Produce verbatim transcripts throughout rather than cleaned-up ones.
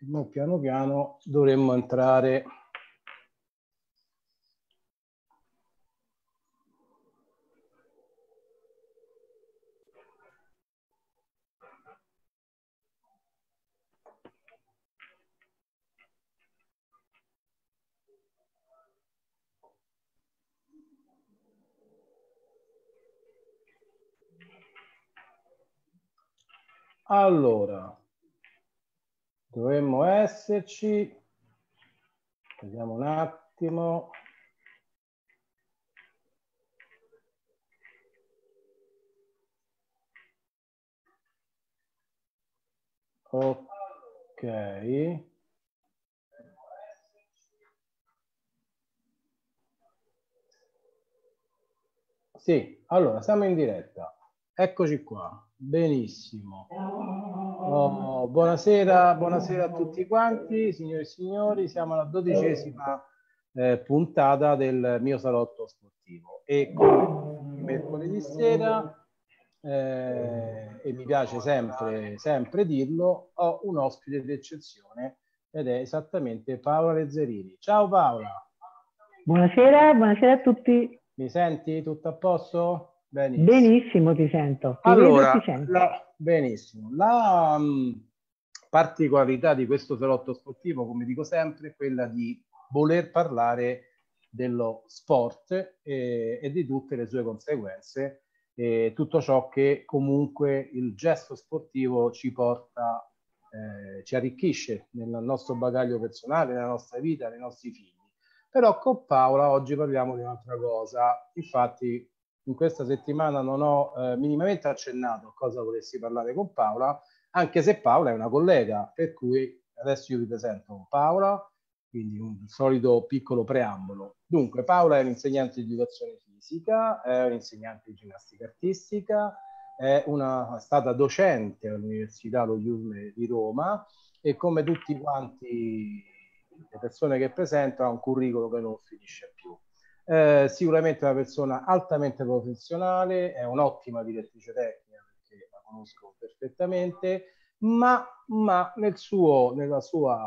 Noi piano piano dovremmo entrare. Allora, dovremmo esserci. Vediamo un attimo. Ok. Sì, allora siamo in diretta. Eccoci qua. Benissimo. Oh, buonasera, buonasera a tutti quanti, signore e signori. Siamo alla dodicesima eh, puntata del mio salotto sportivo e come mercoledì sera, eh, e mi piace sempre, sempre dirlo, ho un ospite d'eccezione ed è esattamente Paola Rezzerini. Ciao Paola. Buonasera, buonasera a tutti. Mi senti? Tutto a posto? Benissimo. Benissimo, ti sento. Ti Allora, vedo e ti sento. la, benissimo. La mh, particolarità di questo salotto sportivo, come dico sempre, è quella di voler parlare dello sport e, e di tutte le sue conseguenze, e tutto ciò che comunque il gesto sportivo ci porta, eh, ci arricchisce nel nostro bagaglio personale, nella nostra vita, nei nostri figli. Però con Paola oggi parliamo di un'altra cosa. Infatti in questa settimana non ho eh, minimamente accennato a cosa volessi parlare con Paola, anche se Paola è una collega, per cui adesso io vi presento Paola, quindi un solito piccolo preambolo. Dunque, Paola è un'insegnante di educazione fisica, è un'insegnante di ginnastica artistica, è, una, è stata docente all'Università Lo Iusme di Roma e come tutti quanti le persone che presentano ha un curriculum che non finisce più. Eh, sicuramente una persona altamente professionale, è un'ottima direttrice tecnica perché la conosco perfettamente, ma, ma nel suo, nella sua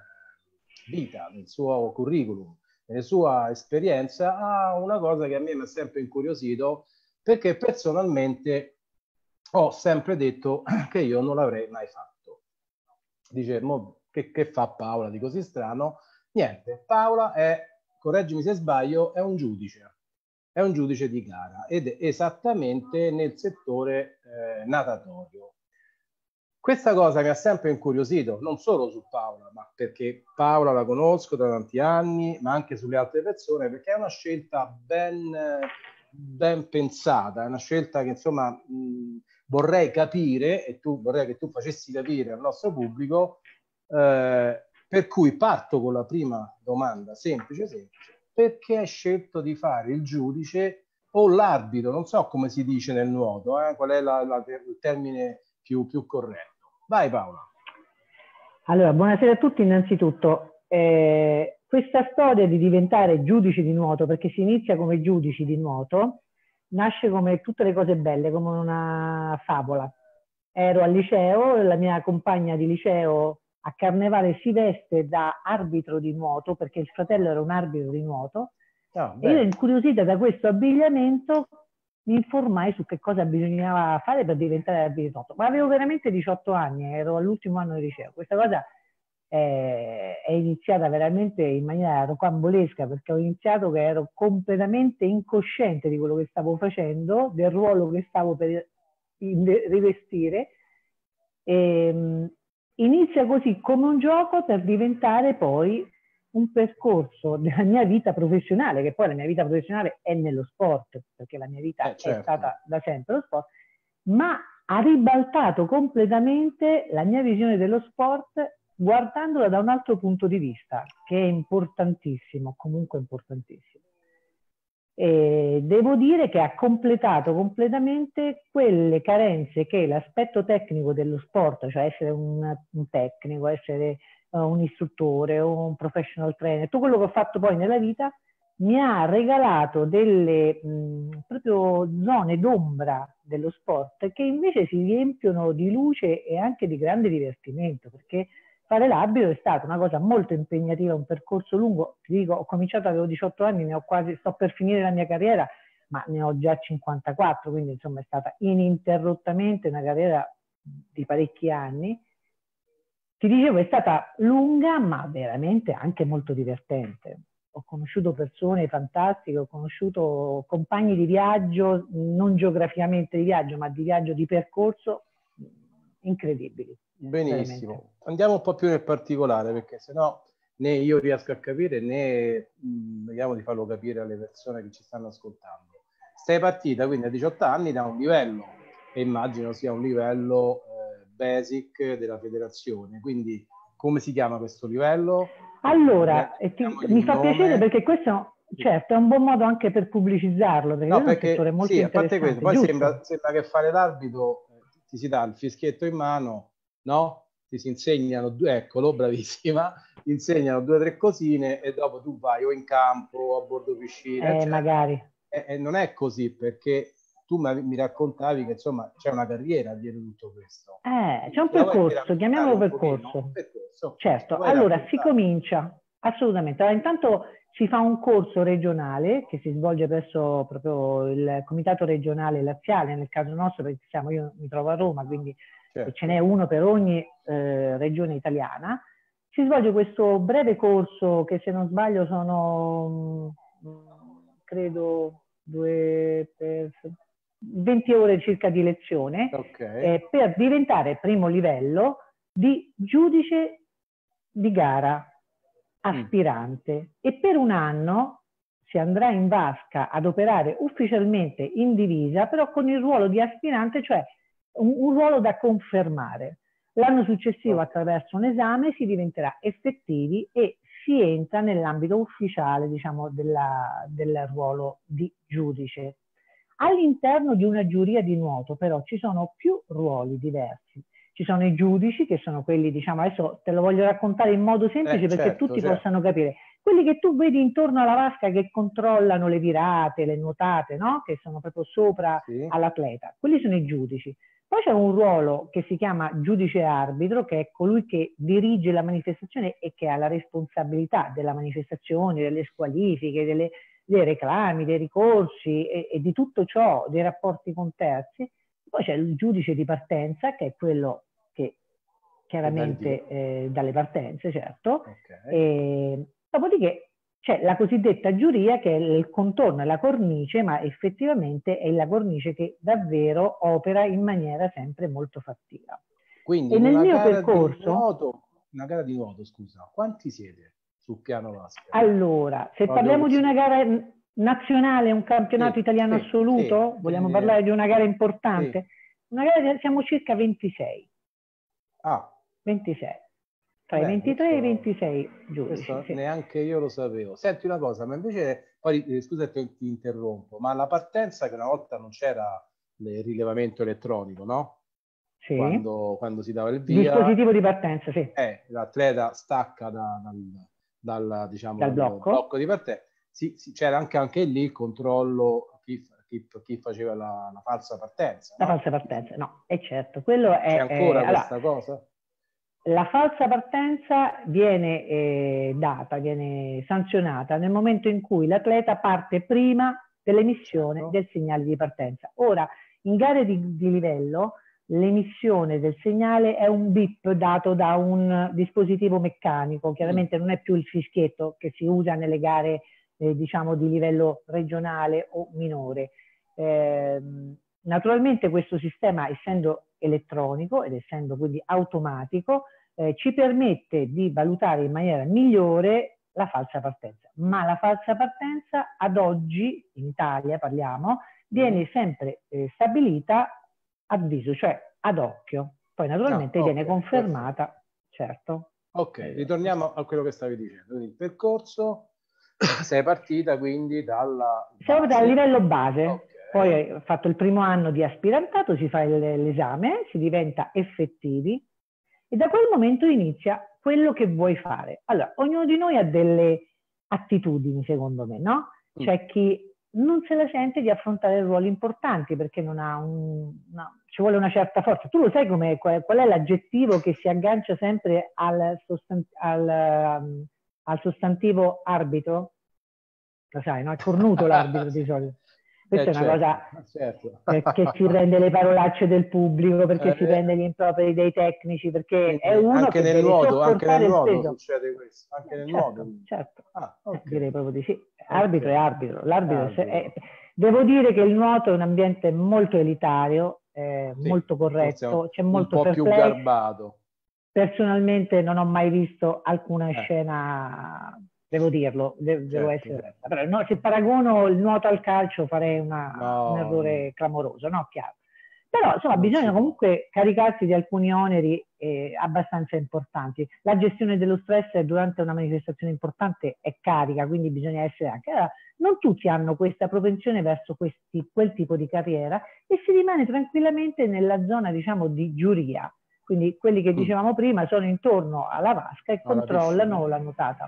eh, vita, nel suo curriculum, nella sua esperienza ha una cosa che a me mi ha sempre incuriosito, perché personalmente ho sempre detto che io non l'avrei mai fatto. Dice, che, che fa Paola di così strano? Niente, Paola è, correggimi se sbaglio, è un giudice, è un giudice di gara ed è esattamente nel settore eh, natatorio. Questa cosa mi ha sempre incuriosito, non solo su Paola, ma perché Paola la conosco da tanti anni, ma anche sulle altre persone, perché è una scelta ben, ben pensata, è una scelta che insomma mh, vorrei capire, e tu vorrei che tu facessi capire al nostro pubblico, eh, per cui parto con la prima domanda semplice, semplice. Perché hai scelto di fare il giudice o l'arbitro? Non so come si dice nel nuoto, eh? Qual è la, la, il termine più, più corretto. Vai Paola. Allora, buonasera a tutti innanzitutto. Eh, questa storia di diventare giudici di nuoto, perché si inizia come giudici di nuoto, nasce come tutte le cose belle, come una favola. Ero al liceo, la mia compagna di liceo a Carnevale si veste da arbitro di nuoto, perché il fratello era un arbitro di nuoto, Ah, e io, incuriosita da questo abbigliamento, mi informai su che cosa bisognava fare per diventare arbitro di nuoto. Ma avevo veramente diciotto anni, ero all'ultimo anno di liceo. Questa cosa è, è iniziata veramente in maniera rocambolesca, perché ho iniziato che ero completamente incosciente di quello che stavo facendo, del ruolo che stavo per rivestire. E, inizia così come un gioco per diventare poi un percorso della mia vita professionale, che poi la mia vita professionale è nello sport, perché la mia vita eh, certo. è stata da sempre lo sport, ma ha ribaltato completamente la mia visione dello sport guardandola da un altro punto di vista, che è importantissimo, comunque importantissimo. E devo dire che ha completato completamente quelle carenze che l'aspetto tecnico dello sport, cioè essere un, un tecnico, essere uh, un istruttore o un professional trainer, tutto quello che ho fatto poi nella vita, mi ha regalato delle mh, proprio zone d'ombra dello sport che invece si riempiono di luce e anche di grande divertimento, perché fare l'arbitro è stata una cosa molto impegnativa, un percorso lungo. Ti dico, ho cominciato, avevo diciotto anni, ne ho quasi, sto per finire la mia carriera, ma ne ho già cinquantaquattro, quindi insomma è stata ininterrottamente una carriera di parecchi anni. Ti dicevo, è stata lunga, ma veramente anche molto divertente. Ho conosciuto persone fantastiche, ho conosciuto compagni di viaggio, non geograficamente di viaggio, ma di viaggio di percorso, incredibili. Benissimo. Veramente. Andiamo un po' più nel particolare, perché sennò né io riesco a capire né mh, vediamo di farlo capire alle persone che ci stanno ascoltando. Sei partita quindi a diciotto anni da un livello, e immagino sia un livello eh, basic della federazione, quindi come si chiama questo livello? Allora, Eh, ti, mi fa nome. piacere perché questo, certo, è un buon modo anche per pubblicizzarlo, perché No, è un perché settore molto sì, a parte questo, interessante, poi giusto? sembra, sembra che fare l'arbitro eh, ti si dà il fischietto in mano, no? Ti si insegnano due, eccolo, bravissima, ti insegnano due o tre cosine e dopo tu vai o in campo o a bordo piscina, Eh, eccetera. magari. E, e non è così, perché tu mi, mi raccontavi che insomma c'è una carriera dietro tutto questo. Eh, c'è un Ce la vuoi percorso, chiamiamolo un pochino? percorso. percorso. Certo, Vuoi allora si raccontare? comincia, assolutamente. Allora, intanto si fa un corso regionale che si svolge presso proprio il Comitato Regionale Laziale, nel caso nostro, perché siamo, io mi trovo a Roma, quindi Certo. ce n'è uno per ogni eh, regione italiana. Si svolge questo breve corso che, se non sbaglio, sono, mh, credo, due per venti ore circa di lezione, Okay. eh, per diventare primo livello di giudice di gara aspirante. Mm. E per un anno si andrà in vasca ad operare ufficialmente in divisa, però con il ruolo di aspirante, cioè un, un ruolo da confermare. L'anno successivo, okay, attraverso un esame, si diventerà effettivi e si entra nell'ambito ufficiale, diciamo, della, del ruolo di giudice. All'interno di una giuria di nuoto, però, ci sono più ruoli diversi. Ci sono i giudici, che sono quelli, diciamo, adesso te lo voglio raccontare in modo semplice, eh, perché certo, tutti certo. possano capire. Quelli che tu vedi intorno alla vasca, che controllano le virate, le nuotate, no? Che sono proprio sopra, sì, all'atleta. Quelli sono i giudici. Poi c'è un ruolo che si chiama giudice arbitro, che è colui che dirige la manifestazione e che ha la responsabilità della manifestazione, delle squalifiche, delle, dei reclami, dei ricorsi e, e di tutto ciò, dei rapporti con terzi. Poi c'è il giudice di partenza, che è quello che chiaramente eh, dalle partenze, certo. Okay. E, dopodiché c'è la cosiddetta giuria, che è il contorno e la cornice, ma effettivamente è la cornice che davvero opera in maniera sempre molto fattiva. Quindi e in nel una mio gara percorso, di nuoto, una gara di nuoto, scusa, quanti siete sul piano vasca? Allora, se Proprio parliamo così. di una gara nazionale, un campionato sì, italiano sì, assoluto, sì, vogliamo eh, parlare di una gara importante? Sì. Una gara, siamo circa ventisei. Ah. ventisei. Tra i Beh, ventitré e i questo, ventisei giudici. questo Sì. neanche io lo sapevo. Senti una cosa, ma invece, poi eh, scusa ti, ti interrompo, ma la partenza, che una volta non c'era il rilevamento elettronico, no? Sì. Quando, quando si dava il via. Dispositivo di partenza, sì. Eh, l'atleta stacca da, dal, dal, diciamo, dal dal blocco. blocco di partenza. Sì, sì, c'era anche, anche lì il controllo chi, chi, chi faceva la, la falsa partenza. La no? falsa partenza, no, è certo. Quello è, C'è ancora eh, questa allora, cosa? La falsa partenza viene eh, data, viene sanzionata nel momento in cui l'atleta parte prima dell'emissione, certo, del segnale di partenza. Ora, in gare di, di livello, l'emissione del segnale è un bip dato da un dispositivo meccanico, chiaramente mm. non è più il fischietto che si usa nelle gare eh, diciamo di livello regionale o minore. Eh, naturalmente questo sistema, essendo elettronico ed essendo quindi automatico, eh, ci permette di valutare in maniera migliore la falsa partenza. Ma la falsa partenza ad oggi, in Italia parliamo, viene mm. sempre eh, stabilita a viso, cioè ad occhio. Poi naturalmente ah, okay, viene confermata, perfetto. Certo. Ok, ritorniamo a quello che stavi dicendo. Quindi il percorso, sei partita quindi dalla base. Siamo dal livello base. Okay. Poi hai fatto il primo anno di aspirantato, si fa l'esame, si diventa effettivi e da quel momento inizia quello che vuoi fare. Allora, ognuno di noi ha delle attitudini, secondo me, no? C'è mm. chi non se la sente di affrontare ruoli importanti perché non ha un, una ci vuole una certa forza. Tu lo sai com'è, qual, qual è l'aggettivo che si aggancia sempre al, sostan al, um, al sostantivo arbitro? Lo sai, no? È cornuto l'arbitro di solito. Questa Eh, è una certo, cosa certo. perché si prende le parolacce del pubblico, perché si Eh, prende gli improperi dei tecnici, perché è quindi uno anche che nel deve nuoto, anche nel sopportare il nuoto peso. succede questo, anche Eh, nel nuoto. certo, Quindi. certo. Ah, Eh, ok. direi proprio di sì. Arbitro è Ok. arbitro. L'arbitro è, è, Arbitro. devo dire che il nuoto è un ambiente molto elitario, eh, Sì, molto forse è un, corretto, c'è un molto po' fair più play. garbato. Personalmente non ho mai visto alcuna Eh, scena, devo dirlo, de- devo certo, essere onesta. certo. Però no, se paragono il nuoto al calcio farei una, un No, no, errore clamoroso, no? Chiaro. Però insomma non si bisogna può. comunque caricarsi di alcuni oneri eh, abbastanza importanti. La gestione dello stress durante una manifestazione importante è carica, quindi bisogna essere anche... Allora, non tutti hanno questa propensione verso questi, quel tipo di carriera e si rimane tranquillamente nella zona, diciamo, di giuria. Quindi quelli che Mm. dicevamo prima sono intorno alla vasca e Alla controllano piscina. la nuotata.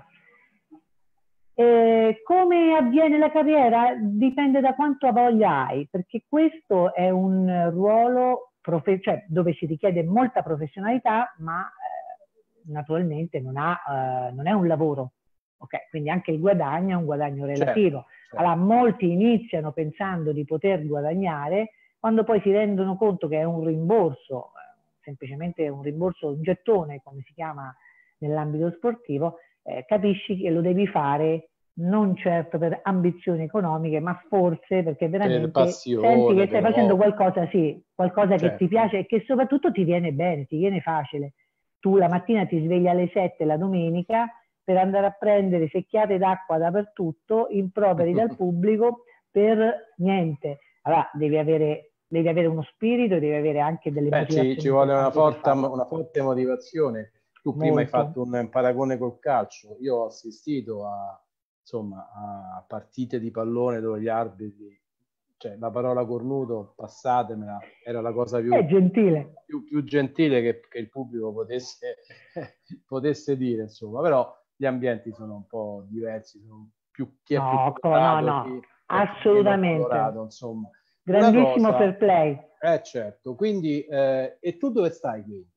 Eh, come avviene la carriera? Dipende da quanto voglia hai, perché questo è un ruolo cioè, dove si richiede molta professionalità, ma eh, naturalmente non, ha, eh, non è un lavoro. Okay? Quindi anche il guadagno è un guadagno relativo. Certo, certo. Allora, molti iniziano pensando di poter guadagnare, quando poi si rendono conto che è un rimborso, eh, semplicemente un rimborso, un gettone, come si chiama nell'ambito sportivo, eh, capisci che lo devi fare non certo per ambizioni economiche, ma forse perché Per veramente senti che passione, stai per facendo hobby. qualcosa, sì, qualcosa che ti Certo. piace e che soprattutto ti viene bene, ti viene facile. Tu la mattina ti svegli alle sette la domenica per andare a prendere secchiate d'acqua dappertutto, improperi dal pubblico per niente. Allora devi avere, devi avere uno spirito, devi avere anche delle Beh, ci, ci motivazioni vuole una importanti per forte, farlo. una forte motivazione. Tu prima hai Molto. fatto un paragone col calcio. Io ho assistito a, insomma, a partite di pallone dove gli arbitri, cioè la parola cornuto, passatemela, era la cosa più, È gentile. più, più gentile che, che il pubblico potesse, potesse dire, insomma. Però gli ambienti sono un po' diversi, sono più, chi è più No, no, colorato, no, chi è meno assolutamente. colorato, insomma. Una Grandissimo cosa, fair play. eh certo, quindi, eh, e tu dove stai quindi?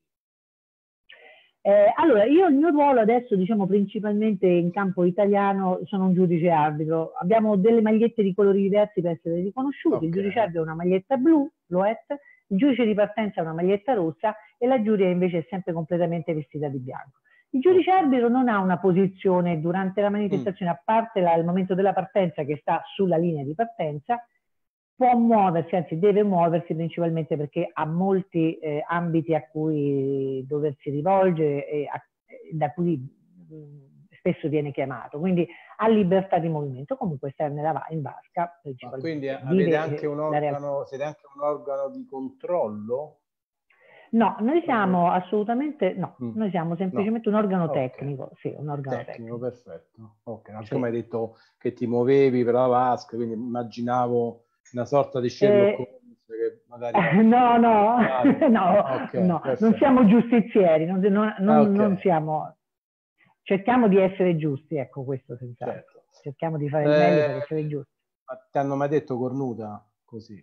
Eh, allora, io il mio ruolo adesso, diciamo principalmente in campo italiano, sono un giudice arbitro. Abbiamo delle magliette di colori diversi per essere riconosciuti. Il Ok, giudice arbitro è una maglietta blu, l'Oet, il giudice di partenza è una maglietta rossa e la giuria invece è sempre completamente vestita di bianco. Il giudice ok. arbitro non ha una posizione durante la Mm. manifestazione, a parte la, il momento della partenza che sta sulla linea di partenza, può muoversi, anzi deve muoversi principalmente perché ha molti eh, ambiti a cui doversi rivolgere e a, da cui mh, spesso viene chiamato, quindi ha libertà di movimento, comunque sta nella, in vasca Ma quindi principalmente, avete vive anche eh, un la realtà. organo, siete anche un organo di controllo? No, noi Eh, siamo assolutamente, no, mm, noi siamo no, semplicemente un organo ok, tecnico, sì, un organo tecnico, tecnico, perfetto. Ok, anche sì. come hai detto che ti muovevi per la vasca, quindi immaginavo una sorta di Sherlock Eh, Holmes che magari va no, no, a... no, Ok, no, non perfetto. siamo giustizieri, non, non, Ah, non, ok, non siamo, cerchiamo di essere giusti, ecco questo senz'altro. certo. Cerchiamo di fare il meglio Eh, per essere giusti. ma ti hanno mai detto cornuta? Così.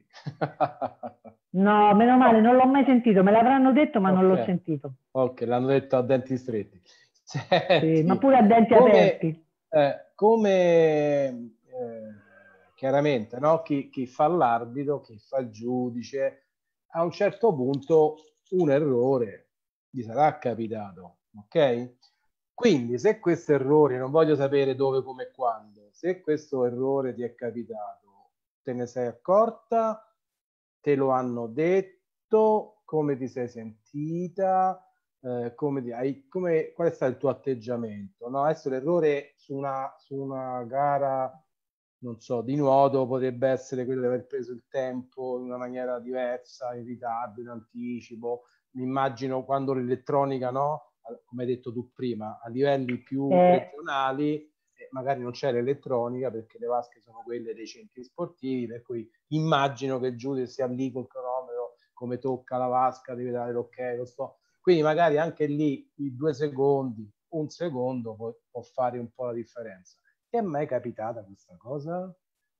No, meno male, No. non l'ho mai sentito, me l'avranno detto, ma non l'ho Ok, sentito. ok, l'hanno detto a denti stretti. Sì, ma Senti, pure a denti come, aperti. eh, come eh, chiaramente, no? Chi, chi fa l'arbitro, chi fa il giudice, a un certo punto un errore gli sarà capitato, ok? Quindi se questo errore, non voglio sapere dove, come e quando, se questo errore ti è capitato, te ne sei accorta, te lo hanno detto, come ti sei sentita, eh, come ti, hai, come, qual è stato il tuo atteggiamento? No? Adesso l'errore su una, su una gara, non so, di nuoto potrebbe essere quello di aver preso il tempo in una maniera diversa, in ritardo, in anticipo. Mi immagino quando l'elettronica, no? Come hai detto tu prima, a livelli più Eh, regionali magari non c'è l'elettronica perché le vasche sono quelle dei centri sportivi, per cui immagino che il giudice sia lì col cronometro, come tocca la vasca, deve dare l'ok, lo sto. Quindi magari anche lì i due secondi, un secondo può, può fare un po' la differenza. Ti è mai capitata questa cosa?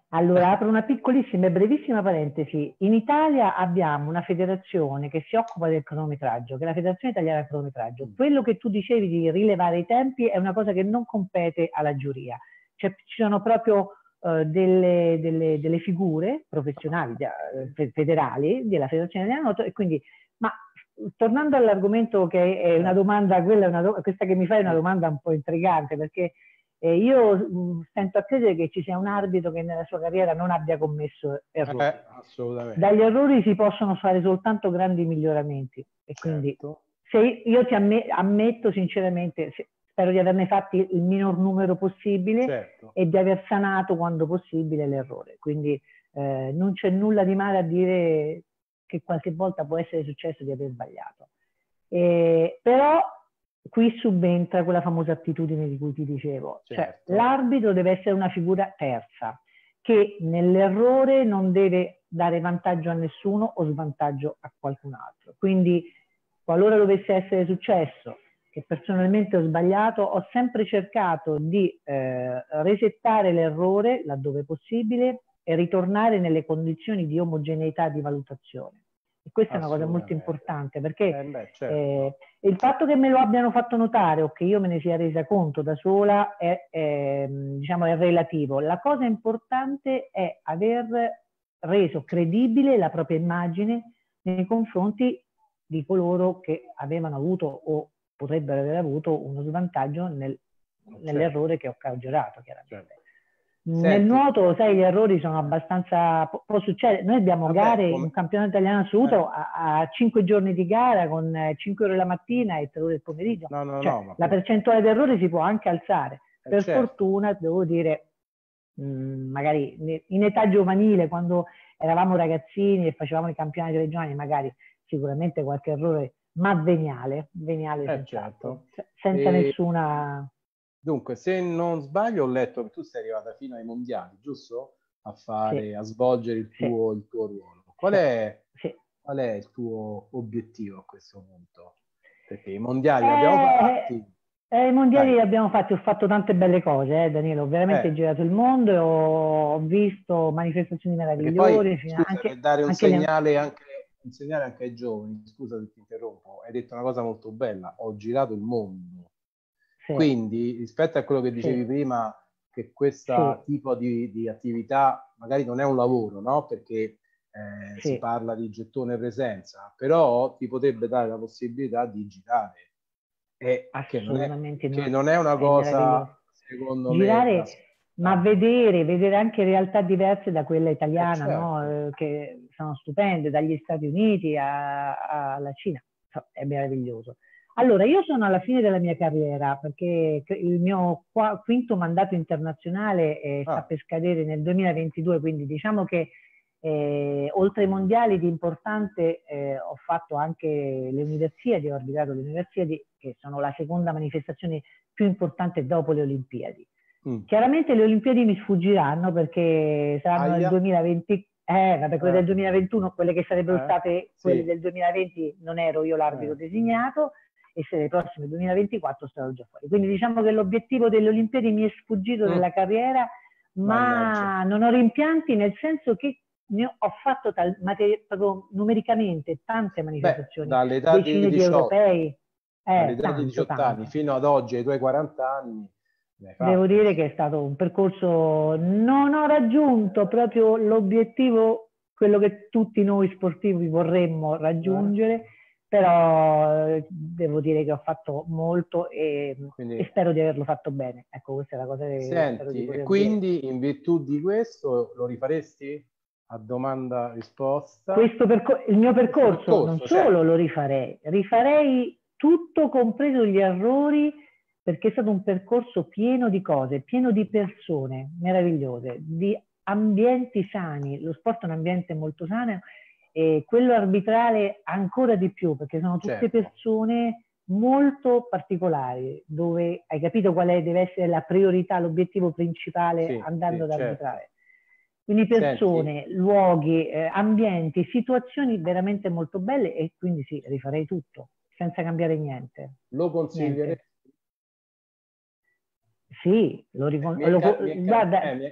Allora, apro una piccolissima e brevissima parentesi. In Italia abbiamo una federazione che si occupa del cronometraggio, che è la Federazione Italiana del Cronometraggio. Quello che tu dicevi di rilevare i tempi è una cosa che non compete alla giuria. Cioè, ci sono proprio uh, delle, delle, delle figure professionali, uh, federali della Federazione Italiana del Nuoto, e quindi, ma tornando all'argomento che è una domanda, quella è una do questa che mi fai è una domanda un po' intrigante, perché Eh, io mh, stento a credere che ci sia un arbitro che nella sua carriera non abbia commesso errori. Eh, assolutamente. Dagli errori si possono fare soltanto grandi miglioramenti. E quindi certo. se io ti amm ammetto sinceramente, se, spero di averne fatti il minor numero possibile certo. e di aver sanato quando possibile l'errore. Quindi eh, non c'è nulla di male a dire che qualche volta può essere successo di aver sbagliato. Eh, però qui subentra quella famosa attitudine di cui ti dicevo, certo. Cioè l'arbitro deve essere una figura terza, che nell'errore non deve dare vantaggio a nessuno o svantaggio a qualcun altro. Quindi, qualora dovesse essere successo che personalmente ho sbagliato, ho sempre cercato di eh, resettare l'errore laddove possibile e ritornare nelle condizioni di omogeneità di valutazione. E questa è una cosa molto importante, perché eh beh, certo. eh, il fatto che me lo abbiano fatto notare o che io me ne sia resa conto da sola è, è, diciamo, è relativo. La cosa importante è aver reso credibile la propria immagine nei confronti di coloro che avevano avuto o potrebbero aver avuto uno svantaggio nel, certo. nell'errore che ho cagionato, chiaramente. Certo. Nel Senti, nuoto, sai, gli errori sono abbastanza... può, può succedere. Noi abbiamo vabbè, gare, come... un campionato italiano assoluto eh. a, a cinque giorni di gara con cinque ore la mattina e tre ore il pomeriggio. No, no, cioè, no, la percentuale di errori si può anche alzare. Eh, per certo. fortuna, devo dire, mh, magari in età giovanile, quando eravamo ragazzini e facevamo i campionati regionali, magari sicuramente qualche errore, ma veniale, veniale eh, senz'altro, certo. senza e... nessuna... Dunque, se non sbaglio, ho letto che tu sei arrivata fino ai mondiali, giusto? A fare, sì. a svolgere il tuo, sì. il tuo ruolo. Qual sì. è, sì. qual è il tuo obiettivo a questo punto? Perché i mondiali eh, li abbiamo fatti. Eh, I mondiali Dai. li abbiamo fatti, ho fatto tante belle cose, eh, Danilo, ho veramente Eh. girato il mondo e ho, ho visto manifestazioni meravigliose. Poi, scusa, anche, per dare un anche segnale, le... anche, un segnale anche ai giovani, scusa se ti interrompo, hai detto una cosa molto bella, ho girato il mondo. Sì. Quindi, rispetto a quello che dicevi sì. prima, che questo sì. tipo di, di attività magari non è un lavoro, no? Perché eh, si parla di gettone presenza, però ti potrebbe dare la possibilità di girare. E che non è, che non è una è cosa, secondo girare, me... Da... ma vedere, vedere anche realtà diverse da quella italiana, eh certo. no? Che sono stupende, dagli Stati Uniti alla Cina, è meraviglioso. Allora, io sono alla fine della mia carriera, perché il mio quinto mandato internazionale eh, sta ah. per scadere nel duemilaventidue, quindi diciamo che eh, oltre ai mondiali di importante eh, ho fatto anche le Universiadi, ho arbitrato le Universiadi, che sono la seconda manifestazione più importante dopo le Olimpiadi. Mm. Chiaramente le Olimpiadi mi sfuggiranno perché saranno Aia. nel duemilaventi, eh, vabbè, quelle eh. del duemilaventuno, quelle che sarebbero eh. state quelle sì. del duemilaventi, non ero io l'arbitro eh. designato, e se le prossime duemilaventiquattro sarò già fuori. Quindi diciamo che l'obiettivo delle Olimpiadi mi è sfuggito mm. nella carriera, ma Mannaggia. non ho rimpianti, nel senso che ne ho fatto tal, proprio numericamente tante manifestazioni, Beh, dall'età decine di, diciotto, di europei. Eh, dall'età tanto, di diciotto tanto. anni fino ad oggi, ai tuoi quaranta anni. Devo dire che è stato un percorso, non ho raggiunto proprio l'obiettivo, quello che tutti noi sportivi vorremmo raggiungere, eh. però devo dire che ho fatto molto e, quindi, e spero di averlo fatto bene. Ecco, questa è la cosa che senti, spero di poter e quindi dire. in virtù di questo lo rifaresti? A domanda risposta. Questo il mio percorso, percorso non solo certo. lo rifarei, rifarei tutto compreso gli errori, perché è stato un percorso pieno di cose, pieno di persone meravigliose, di ambienti sani. Lo sport è un ambiente molto sano e quello arbitrale ancora di più, perché sono tutte certo. persone molto particolari, dove hai capito qual è, deve essere la priorità, l'obiettivo principale sì, andando sì, ad arbitrare. Certo. Quindi persone, Senti. luoghi, eh, ambienti, situazioni veramente molto belle e quindi sì, rifarei tutto, senza cambiare niente. Lo consiglierei? Sì, lo riconosco. Eh, guarda, eh,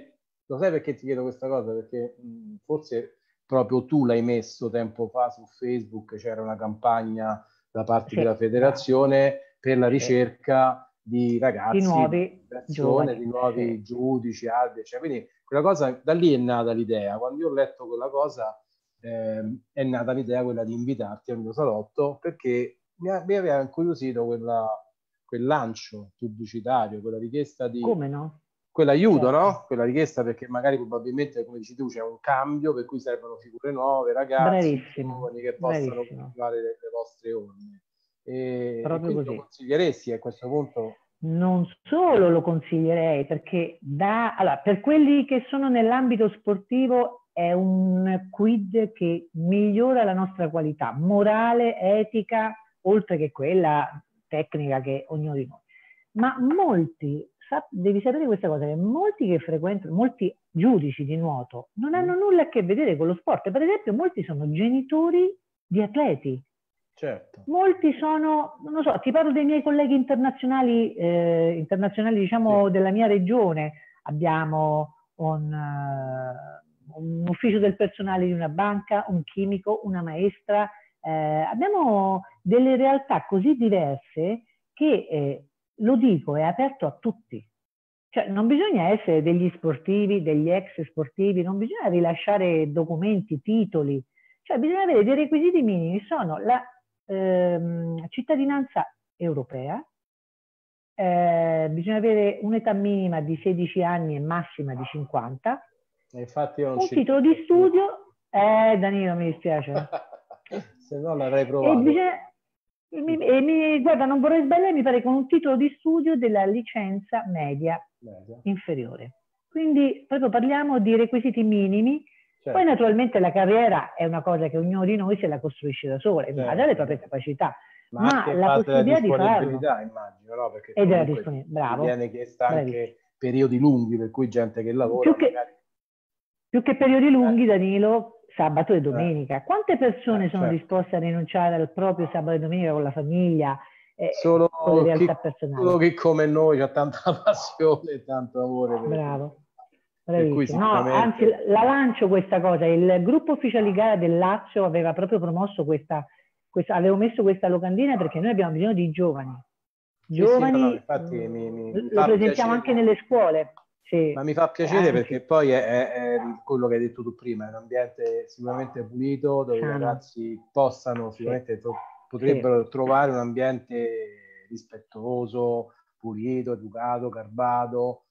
lo sai perché ti chiedo questa cosa? Perché mh, forse proprio tu l'hai messo tempo fa su Facebook, c'era una campagna da parte Sì, della federazione per la sì. ricerca di ragazzi, Di nuovi di persone, giovani, di nuovi sì. giudici, arbitri, cioè, quindi quella cosa, da lì è nata l'idea. Quando io ho letto quella cosa, eh, è nata l'idea quella di invitarti al mio salotto, perché mi, mi aveva incuriosito quella, quel lancio pubblicitario, quella richiesta di Come no? quell'aiuto, Certo. no? Quella richiesta perché magari probabilmente, come dici tu, c'è un cambio per cui servono figure nuove, ragazzi, Bravissimo, giovani che possano bravissimo. continuare le, le vostre orme. E, e Proprio quindi lo così. consiglieresti a questo punto? Non solo lo consiglierei, perché da, allora, per quelli che sono nell'ambito sportivo è un quid che migliora la nostra qualità morale, etica, oltre che quella tecnica che ognuno di noi. Ma molti, sa, devi sapere questa cosa, che molti che frequentano, molti giudici di nuoto non hanno Mm? nulla a che vedere con lo sport. Per esempio, molti sono genitori di atleti. Certo, Molti sono, non lo so, ti parlo dei miei colleghi internazionali, eh, internazionali sì. diciamo della mia regione. Abbiamo un, uh, un ufficio del personale di una banca, un chimico, una maestra. Eh, abbiamo delle realtà così diverse che, eh, lo dico, è aperto a tutti. Cioè, non bisogna essere degli sportivi, degli ex sportivi, non bisogna rilasciare documenti, titoli. Cioè, bisogna avere dei requisiti minimi, sono la ehm, cittadinanza europea, eh, bisogna avere un'età minima di sedici anni e massima di cinquanta, E infatti io non un ci titolo di riesco. studio, eh Danilo mi dispiace, Se no l'avrei e provato. bisogna, e mi, e mi, guarda, non vorrei sbagliare, mi pare con un titolo di studio della licenza media Meglio. inferiore. Quindi proprio parliamo di requisiti minimi. Poi Certo, naturalmente la carriera è una cosa che ognuno di noi se la costruisce da sola, in base alle certo, proprie certo. capacità, Ma anche ma in la base alla possibilità di farlo disponibilità, immagino, no? Perché ed è comunque ti, disponibile. ti Bravo, viene chiesta bravissimo. anche periodi lunghi, per cui gente che lavora Più che, magari... più che periodi Eh, lunghi, Danilo, sabato e eh, domenica. Quante eh, persone sono certo. disposte a rinunciare al proprio sabato e domenica con la famiglia, eh, Solo con le chi, realtà personali? solo chi come noi ha tanta passione e tanto amore per, Bravo, per cui bravissimo. No, anzi, sicuramente... la lancio questa cosa. Il gruppo ufficiali gara del Lazio aveva proprio promosso questa, questa, avevo messo questa locandina perché noi abbiamo bisogno di giovani. Sì, sì, no, no, Giovani, infatti mi, mi- mh, mi lo fa presentiamo anche piacere. nelle scuole. Sì, Ma mi fa piacere perché anzi, poi è, è- è quello che hai detto tu prima, è un ambiente sicuramente pulito dove i sano. ragazzi possano, Sì, sicuramente tro- sì. potrebbero trovare un ambiente rispettoso, pulito, educato, garbato.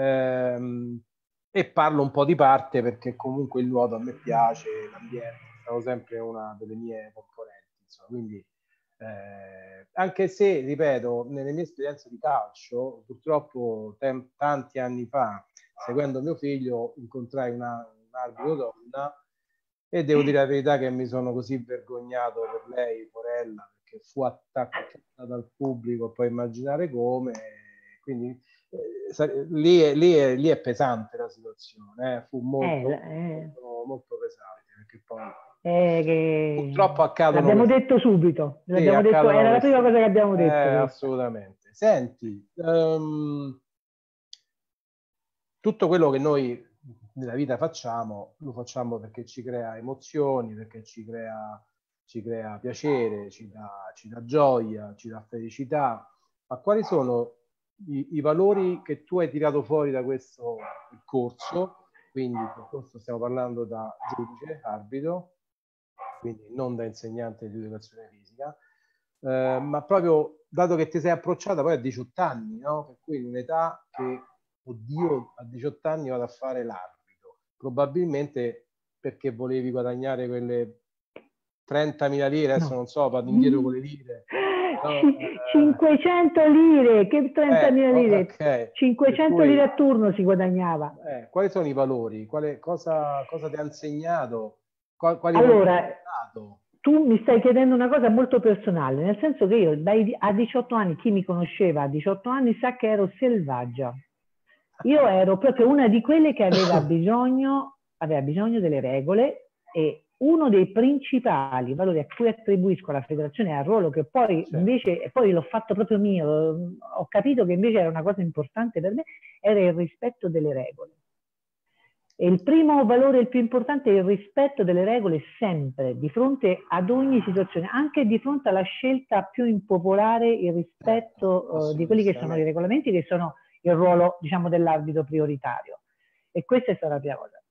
Ehm, e parlo un po' di parte perché comunque il nuoto a me piace, l'ambiente è stato sempre una delle mie componenti, insomma, quindi eh, anche se, ripeto, nelle mie esperienze di calcio, purtroppo tem- tanti anni fa, seguendo mio figlio, incontrai una, un arbitro donna e devo dire la verità che mi sono così vergognato per lei, porella, perché fu attaccata dal pubblico, puoi immaginare come. Quindi eh, lì, è, lì, è, lì è pesante la situazione, eh. Fu Eh, molto, eh, molto, molto pesante, perché poi eh, che... purtroppo accadono L'abbiamo queste detto subito, sì, l'abbiamo detto, accadono era la prima cosa queste... che abbiamo Eh, detto questa. assolutamente. Senti, ehm, tutto quello che noi nella vita facciamo, lo facciamo perché ci crea emozioni, perché ci crea, ci crea piacere, ci dà, ci dà gioia, ci dà felicità. Ma quali sono i, i valori che tu hai tirato fuori da questo corso? Quindi, il percorso stiamo parlando da giudice, arbitro, quindi non da insegnante di educazione fisica, eh, ma proprio dato che ti sei approcciata poi a diciotto anni, no? Per cui in un'età che, oddio, a diciotto anni vado a fare l'arbitro, probabilmente perché volevi guadagnare quelle trentamila lire, adesso No. non so, vado indietro con le lire, però, C- cinquecento lire, che eh, eh, trentamila lire, ok, per cinquecento lire cui a turno si guadagnava. eh, quali sono i valori? Quale, cosa, cosa ti ha insegnato? Qual, quali valori ti Allora, ha dato? tu mi stai chiedendo una cosa molto personale, nel senso che io dai, a diciotto anni, chi mi conosceva a diciotto anni sa che ero selvaggia. Io ero proprio una di quelle che aveva bisogno, aveva bisogno delle regole, e uno dei principali valori a cui attribuisco alla federazione, al ruolo che poi Certo, invece, e poi l'ho fatto proprio mio, ho capito che invece era una cosa importante per me, era il rispetto delle regole. E il primo valore, il più importante, è il rispetto delle regole sempre, di fronte ad ogni situazione, anche di fronte alla scelta più impopolare, il rispetto eh, di quelli che sono i regolamenti, che sono il ruolo, diciamo, dell'arbitro prioritario. E questa è stata la prima cosa.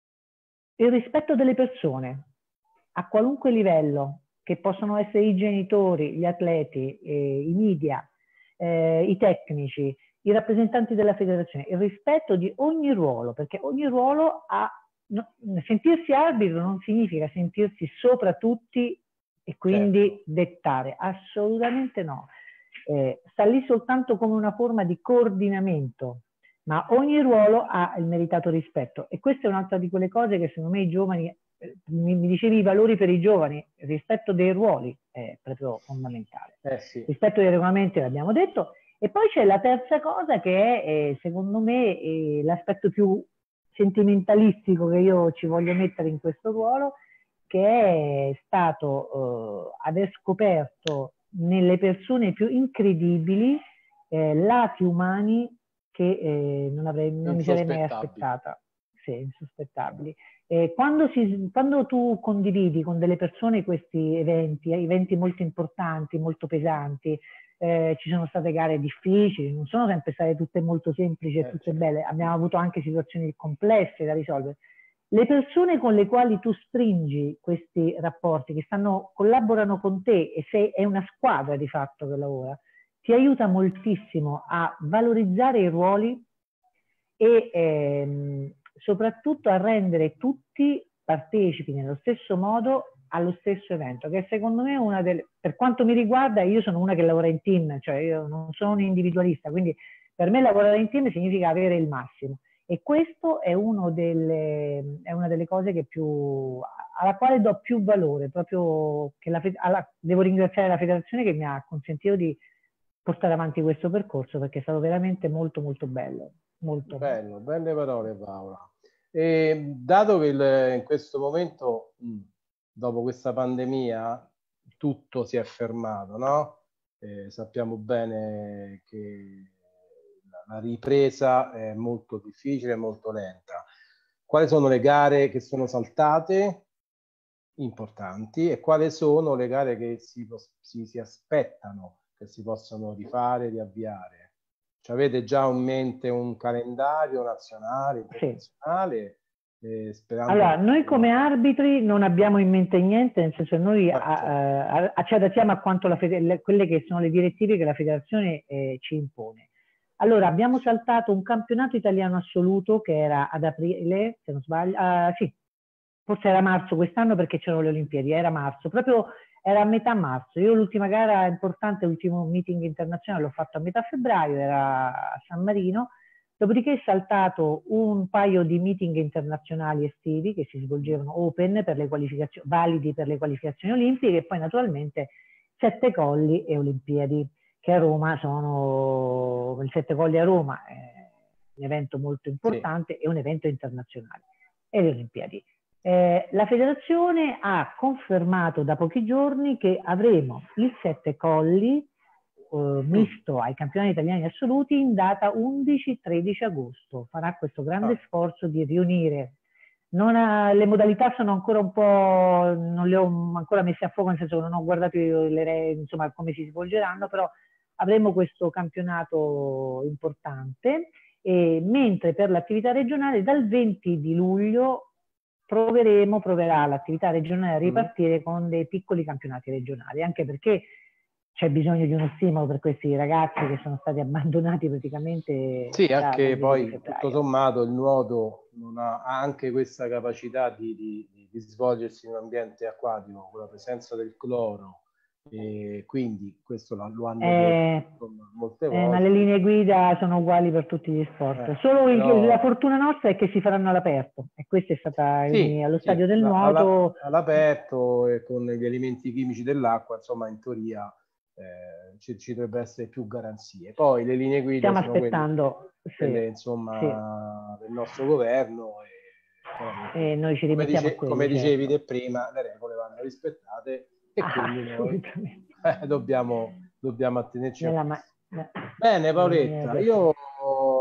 Il rispetto delle persone, a qualunque livello, che possono essere i genitori, gli atleti, eh, i media, eh, i tecnici, i rappresentanti della federazione, il rispetto di ogni ruolo, perché ogni ruolo ha... No, sentirsi arbitro non significa sentirsi sopra tutti e quindi certo. dettare, assolutamente no. Eh, sta lì soltanto come una forma di coordinamento, ma ogni ruolo ha il meritato rispetto, e questa è un'altra di quelle cose che secondo me i giovani, eh, mi, mi dicevi i valori per i giovani, il rispetto dei ruoli è proprio fondamentale. Eh sì. Il rispetto dei regolamenti l'abbiamo detto. E poi c'è la terza cosa che è, eh, secondo me, eh, l'aspetto più sentimentalistico che io ci voglio mettere in questo ruolo, che è stato eh, aver scoperto nelle persone più incredibili eh, lati umani che eh, non, avrei, non mi sarei mai aspettata. Sì, insospettabili. Eh, quando, si, quando tu condividi con delle persone questi eventi, eventi molto importanti, molto pesanti, Eh, ci sono state gare difficili, non sono sempre state tutte molto semplici e tutte belle, abbiamo avuto anche situazioni complesse da risolvere. Le persone con le quali tu stringi questi rapporti, che stanno, collaborano con te, e sei, è una squadra di fatto che lavora, ti aiuta moltissimo a valorizzare i ruoli e ehm, soprattutto a rendere tutti partecipi nello stesso modo allo stesso evento, che secondo me è una delle, per quanto mi riguarda, io sono una che lavora in team, cioè io non sono un individualista, quindi per me lavorare in team significa avere il massimo, e questo è, uno delle, è una delle cose che più, alla quale do più valore, proprio che la, alla, devo ringraziare la federazione che mi ha consentito di portare avanti questo percorso, perché è stato veramente molto molto bello. Molto bello, belle parole Paola. E dato che il, in questo momento, dopo questa pandemia, tutto si è fermato, no? Eh, sappiamo bene che la ripresa è molto difficile, molto lenta. Quali sono le gare che sono saltate importanti e quali sono le gare che si, si, si aspettano che si possano rifare, riavviare? Cioè, avete già in mente un calendario nazionale, internazionale? Sì. Eh, sperando allora, che... noi come arbitri non abbiamo in mente niente, nel senso che noi ah, certo. a, a, ci adattiamo a quanto la le, quelle che sono le direttive che la federazione eh, ci impone. Allora, abbiamo saltato un campionato italiano assoluto che era ad aprile, se non sbaglio, uh, sì, forse era marzo quest'anno perché c'erano le Olimpiadi, era marzo, proprio era a metà marzo. Io l'ultima gara importante, l'ultimo meeting internazionale l'ho fatto a metà febbraio, era a San Marino, dopodiché è saltato un paio di meeting internazionali estivi che si svolgevano open per le qualificazioni, validi per le qualificazioni olimpiche, e poi naturalmente Sette Colli e Olimpiadi, che a Roma sono, il Sette Colli a Roma è un evento molto importante, sì. È un evento internazionale, e le Olimpiadi. Eh, la federazione ha confermato da pochi giorni che avremo il Sette Colli eh, misto ai campionati italiani assoluti in data undici tredici agosto. Farà questo grande ah. sforzo di riunire. Non ha, le modalità sono ancora un po', non le ho ancora messe a fuoco, nel senso che non ho guardato le, insomma, come si svolgeranno, però avremo questo campionato importante, e, mentre per l'attività regionale dal venti di luglio proveremo, proverà l'attività regionale a ripartire mm. con dei piccoli campionati regionali, anche perché c'è bisogno di uno stimolo per questi ragazzi che sono stati abbandonati praticamente. Sì, anche poi tutto sommato il nuoto non ha, ha anche questa capacità di, di, di svolgersi in un ambiente acquatico con la presenza del cloro, e quindi questo lo hanno eh, detto molte volte. Eh, ma le linee guida sono uguali per tutti gli sport. Eh, Solo però... il, la fortuna nostra è che si faranno all'aperto, e questa è stata sì, allo sì, stadio del nuoto. All'aperto e con gli elementi chimici dell'acqua, insomma, in teoria eh, ci, ci dovrebbe essere più garanzie. Poi le linee guida stiamo sono aspettando quelle, quelle sì, insomma, sì. del nostro governo, e, e noi ci come, rimettiamo dice, a quelli, come dicevi certo. te prima, le regole vanno rispettate, e ah, quindi noi eh, dobbiamo, dobbiamo attenerci a Nella questo. Bene Paoletta, io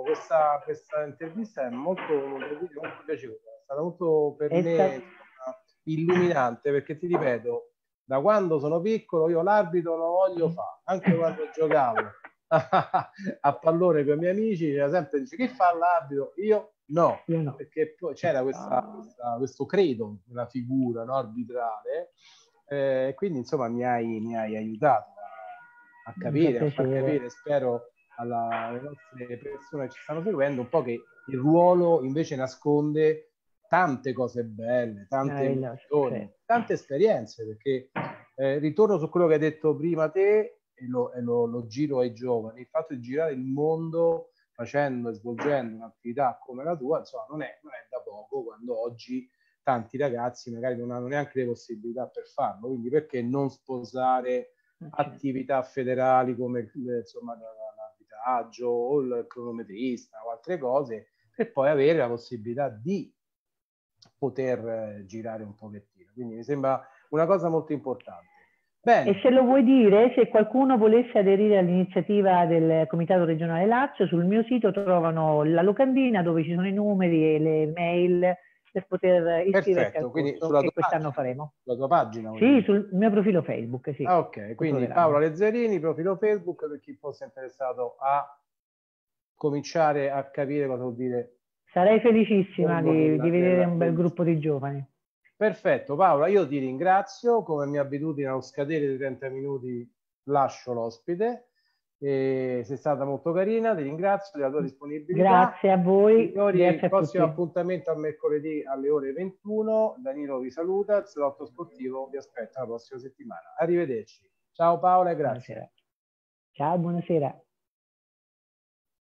questa, questa intervista è molto, molto piaciuta, è stata molto per È me stato... illuminante, perché ti ripeto, da quando sono piccolo io l'arbitro lo voglio fare, anche quando giocavo a pallone con i miei amici, c'era sempre dice chi fa l'arbitro? Io no, Io no. perché poi c'era questa, questa, questo credo nella figura, no, arbitrale, eh, quindi insomma mi hai, mi hai aiutato a, a capire, a far capire, spero alla, alle nostre persone che ci stanno seguendo un po' che il ruolo invece nasconde tante cose belle, tante emozioni, tante esperienze, perché eh, ritorno su quello che hai detto prima te e, lo, e lo, lo giro ai giovani, il fatto di girare il mondo facendo e svolgendo un'attività come la tua, insomma, non è, non è da poco, quando oggi tanti ragazzi magari non hanno neanche le possibilità per farlo, quindi perché non sposare attività federali come insomma l'arbitraggio o il cronometrista o altre cose, per poi avere la possibilità di poter girare un pochettino. Quindi mi sembra una cosa molto importante. Bene. E se lo vuoi dire, se qualcuno volesse aderire all'iniziativa del Comitato Regionale Lazio, sul mio sito trovano la locandina dove ci sono i numeri e le mail per poter iscriversi Perfetto, al quindi corso sulla che quest'anno pagina, faremo. sulla tua pagina? Sì, dire. Sul mio profilo Facebook, sì. Ah, ok, quindi Paola Lezzerini, profilo Facebook, per chi fosse interessato a cominciare a capire cosa vuol dire. Sarei felicissima di, della, di vedere della, un bel gruppo di giovani. Perfetto, Paola, io ti ringrazio, come mia abitudine allo scadere di trenta minuti lascio l'ospite. E sei stata molto carina, ti ringrazio della tua disponibilità. Grazie a voi. Signori, grazie il prossimo a tutti. appuntamento a mercoledì alle ore ventuno. Danilo vi saluta, il salotto sportivo vi aspetta la prossima settimana. Arrivederci. Ciao Paola e grazie. Buonasera. Ciao, buonasera.